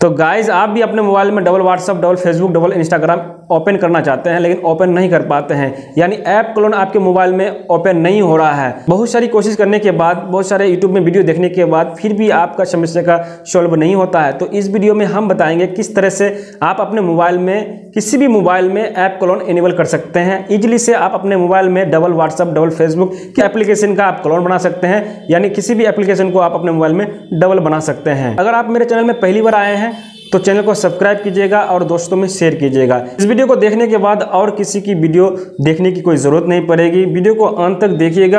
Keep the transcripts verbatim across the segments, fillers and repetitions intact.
तो गाइज आप भी अपने मोबाइल में double WhatsApp, double Facebook, double Instagram open करना चाहते हैं लेकिन ओपन नहीं कर पाते हैं, यानी ऐप क्लोन आपके मोबाइल में ओपन नहीं हो रहा है। बहुत सारी कोशिश करने के बाद, बहुत सारे यूट्यूब में वीडियो देखने के बाद फिर भी आपका समस्या का सॉल्व नहीं होता है। तो इस वीडियो में हम बताएंगे किस तरह से आप अपने मोबाइल में, किसी भी मोबाइल में ऐप क्लोन इनेबल कर सकते हैं। इजीली से आप अपने मोबाइल में डबल व्हाट्सअप, डबल फेसबुक की एप्लीकेशन का आप क्लोन बना सकते हैं, यानी किसी भी एप्लीकेशन को आप अपने मोबाइल में डबल बना सकते हैं। अगर आप मेरे चैनल में पहली बार आए हैं तो चैनल को सब्सक्राइब कीजिएगा और दोस्तों में शेयर कीजिएगा। इस वीडियो को देखने के बाद और किसी की वीडियो देखने की कोई ज़रूरत नहीं पड़ेगी। वीडियो को अंत तक देखिएगा,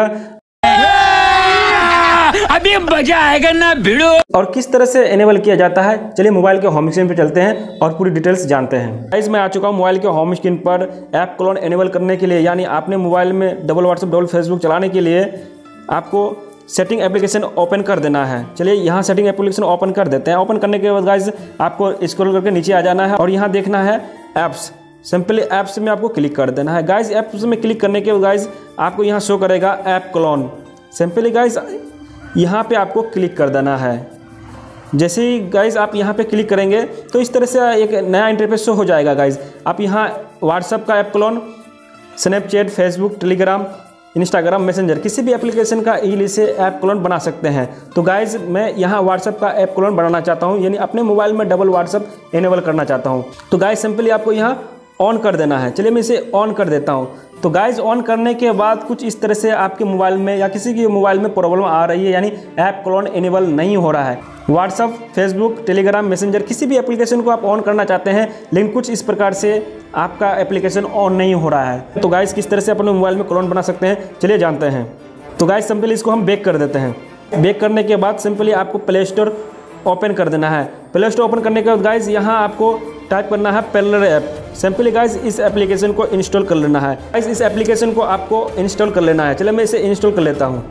अभी मजा आएगा ना भिड़ो। और किस तरह से इनेबल किया जाता है, चलिए मोबाइल के होम स्क्रीन पर चलते हैं और पूरी डिटेल्स जानते हैं। गाइस मैं आ चुका हूँ मोबाइल के होम स्क्रीन पर। ऐप क्लोन इनेबल करने के लिए, यानी आपने मोबाइल में डबल व्हाट्सएप, डबल फेसबुक चलाने के लिए आपको सेटिंग एप्लीकेशन ओपन कर देना है। चलिए यहाँ सेटिंग एप्लीकेशन ओपन कर देते हैं। ओपन करने के बाद गाइस आपको स्क्रॉल करके नीचे आ जाना है और यहाँ देखना है ऐप्स। सिंपली ऐप्स में आपको क्लिक कर देना है। गाइस ऐप्स में क्लिक करने के बाद गाइस आपको यहाँ शो करेगा ऐप क्लोन। सिंपली गाइस यहाँ पे आपको क्लिक कर देना है। जैसे ही गाइस आप यहाँ पे क्लिक करेंगे तो इस तरह से एक नया इंटरफेस शो हो जाएगा। गाइस आप यहाँ व्हाट्सएप का app clone, Snapchat, Facebook, Telegram, Instagram, Messenger, किसी भी एप्लीकेशन का इजीली से ऐप क्लोन बना सकते हैं। तो गाइज मैं यहाँ व्हाट्सएप का ऐप क्लोन बनाना चाहता हूँ, यानी अपने मोबाइल में डबल व्हाट्सएप इनेबल करना चाहता हूँ। तो गाइज सिंपली आपको यहाँ ऑन कर देना है। चलिए मैं इसे ऑन कर देता हूँ। तो गाइज ऑन करने के बाद कुछ इस तरह से आपके मोबाइल में या किसी के मोबाइल में प्रॉब्लम आ रही है, यानी ऐप क्लोन इनेबल नहीं हो रहा है। व्हाट्सएप, फेसबुक, टेलीग्राम, मैसेंजर, किसी भी एप्लीकेशन को आप ऑन करना चाहते हैं लेकिन कुछ इस प्रकार से आपका एप्लीकेशन ऑन नहीं हो रहा है। तो गाइज किस तरह से अपने मोबाइल में क्लोन बना सकते हैं, चलिए जानते हैं। तो गाइज सिंपली इसको हम बैक कर देते हैं। बैक करने के बाद सिंपली आपको प्ले स्टोर ओपन कर देना है। प्ले स्टोर ओपन करने के बाद गाइज यहाँ आपको टाइप करना है पेलर ऐप। सिंपली गाइज इस एप्लीकेशन को इंस्टॉल कर लेना है। गाइज इस एप्लीकेशन को आपको इंस्टॉल कर लेना है। चलिए मैं इसे इंस्टॉल कर लेता हूँ।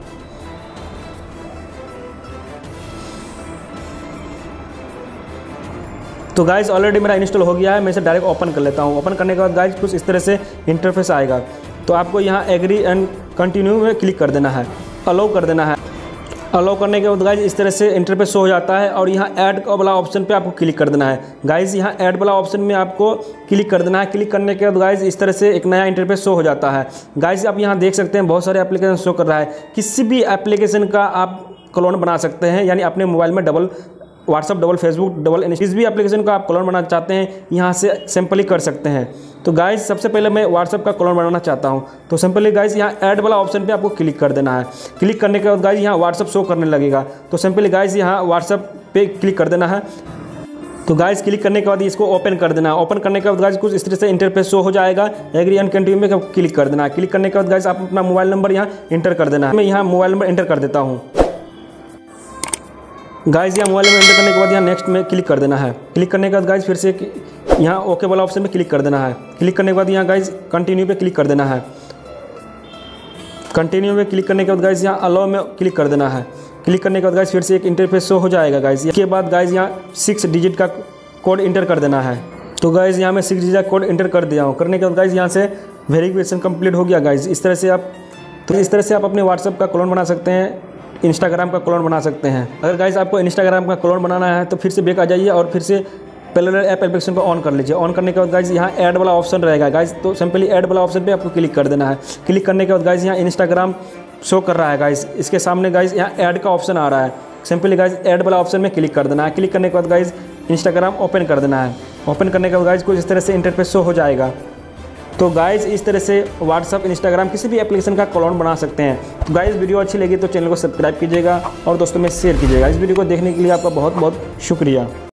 तो गाइज ऑलरेडी मेरा इंस्टॉल हो गया है। मैं इसे डायरेक्ट ओपन कर लेता हूँ। ओपन करने के बाद गाइज कुछ इस तरह से इंटरफेस आएगा। तो आपको यहाँ एग्री एंड कंटिन्यू में क्लिक कर देना है, अलाउ कर देना है। अलाउ करने के बाद गाइज इस तरह से इंटरफेस शो हो जाता है और यहाँ ऐड वाला ऑप्शन पे आपको क्लिक कर देना है। गाइज यहाँ ऐड वाला ऑप्शन में आपको क्लिक कर देना है। क्लिक करने के बाद गाइज इस तरह से एक नया इंटरफेस शो हो जाता है। गाइज आप यहाँ देख सकते हैं बहुत सारे एप्लीकेशन शो कर रहा है। किसी भी एप्लीकेशन का आप क्लोन बना सकते हैं, यानी अपने मोबाइल में double WhatsApp, double Facebook, double किसी भी एप्लीकेशन का आप क्लोन बनाना चाहते हैं यहाँ से सिंपली कर सकते हैं। तो गाइज सबसे पहले मैं व्हाट्सअप का क्लोन बनाना चाहता हूँ। तो सिंपली गाइज यहाँ ऐड वाला ऑप्शन पे आपको क्लिक कर देना है। क्लिक करने के बाद गाइज यहाँ व्हाट्सअप शो करने लगेगा। तो सिंपली गाइज यहाँ व्हाट्सअप पे क्लिक कर देना है। तो गाइज क्लिक करने के बाद इसको ओपन कर देना है। ओपन करने के बाद गाइज कुछ इस तरह से इंटरफेस शो हो जाएगा। एग्री एंड कंटिन्यू में क्लिक कर देना है। क्लिक करने के बाद गाइज आप अपना मोबाइल नंबर यहाँ इंटर कर देना है। मैं यहाँ मोबाइल नंबर इंटर कर देता हूँ। गाइज यहाँ मोबाइल में एंटर करने के बाद यहाँ नेक्स्ट में क्लिक कर देना है। क्लिक करने के बाद गाइज फिर से यहाँ ओके वाला ऑप्शन में क्लिक कर देना है। क्लिक करने के बाद यहाँ गाइज कंटिन्यू पे क्लिक कर देना है। कंटिन्यू में क्लिक करने के बाद गाइज यहाँ अलाउ में क्लिक कर देना है। क्लिक करने के बाद गाइज फिर से एक इंटरफेस शो हो जाएगा। गाइज इसके बाद गाइज यहाँ सिक्स डिजिट का कोड इंटर कर देना है। तो गाइज यहाँ मैं सिक्स डिजिट का कोड इंटर कर दिया हूँ। करने के बाद गाइज यहाँ से वेरिफिकेशन कंप्लीट हो गया। गाइज इस तरह से आप तो इस तरह से आप अपने व्हाट्सएप का क्लोन बना सकते हैं, इंस्टाग्राम का क्लोन बना सकते हैं। अगर गाइज आपको इंस्टाग्राम का क्लोन बनाना है तो फिर से बैक आ जाइए और फिर से पेलर ऐप एप्लीकेशन को ऑन कर लीजिए। ऑन करने के बाद गाइज यहाँ ऐड वाला ऑप्शन रहेगा। गाइज तो सिंपली ऐड वाला ऑप्शन पे आपको क्लिक कर देना है। क्लिक करने के बाद गाइज यहाँ इंस्टाग्राम शो कर रहा है। गाइज इसके सामने गाइज यहाँ ऐड का ऑप्शन आ रहा है। सिंपली गाइज ऐड वाला ऑप्शन में क्लिक कर देना है। क्लिक करने के बाद गाइज इंस्टाग्राम ओपन कर देना है। ओपन करने के बाद गाइज कुछ इस तरह से इंटरफेस शो हो जाएगा। तो गाइज इस तरह से व्हाट्सअप, इंस्टाग्राम, किसी भी एप्लीकेशन का क्लोन बना सकते हैं। तो गाइज वीडियो अच्छी लगी तो चैनल को सब्सक्राइब कीजिएगा और दोस्तों में शेयर कीजिएगा। इस वीडियो को देखने के लिए आपका बहुत बहुत शुक्रिया।